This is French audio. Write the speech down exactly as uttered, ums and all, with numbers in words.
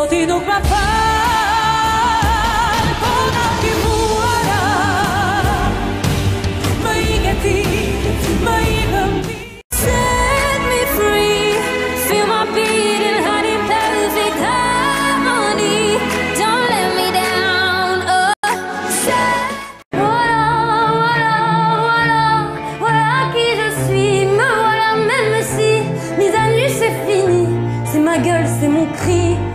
tinuk ma fal, po nga kimuara. Më ike ti, më ikëm ti. Set me free, feel my beat and honey perfect harmony. Don't let me down, oh, set. Voilà, voilà, voilà, voilà qui je suis, me voilà même si mise à nu c'est fini. C'est ma gueule, c'est mon cri.